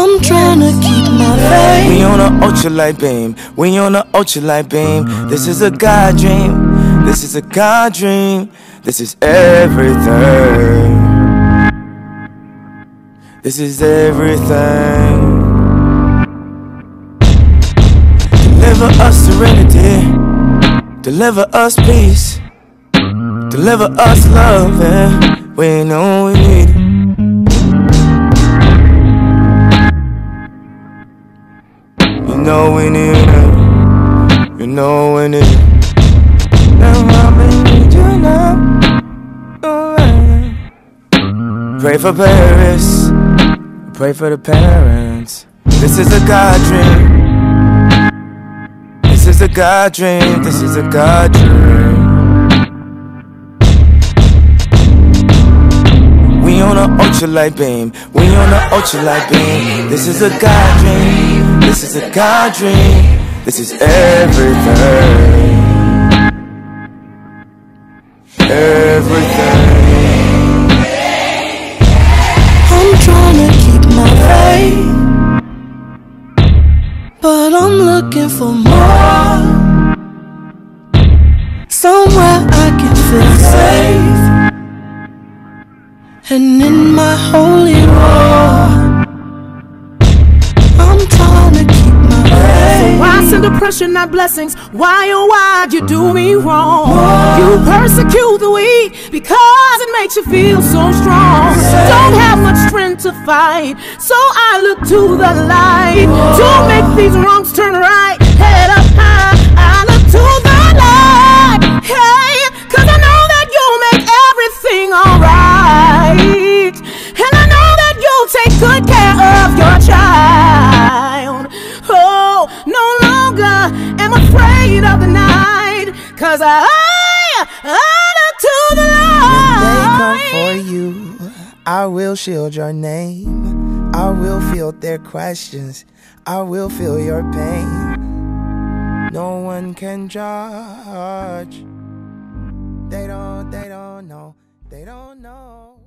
I'm trying to keep my faith. We on a ultralight beam. We on a ultralight beam. This is a God dream. This is a God dream. This is everything. This is everything. Deliver us serenity. Deliver us peace. Deliver us love, and we know we need it. You know we need it. You know we need it. Now I need you now. Pray for Paris. Pray for the parents. This is a God dream. This is a God dream. This is a God dream. We on an ultralight beam. We on an ultralight beam. This is a God dream. This is a God dream. This is everything. Everything. I'm trying to keep my faith, but I'm looking for more. Somewhere I can feel safe, and in my holy war, I'm trying to keep my faith. So why send oppression, not blessings? Why, oh why'd you do me wrong? You persecute the weak because it makes you feel so strong. Don't have much strength to fight, so I look to the light to make these wrongs turn right. Head up high, I look to the light. Hey, cause I know that you'll make everything alright, and I know that you'll take good care of your child. Oh, no longer am afraid of the night, cause I look to the light. When they come for you, I will shield your name. I will field their questions. I will feel your pain. No one can judge. They don't know. They don't know.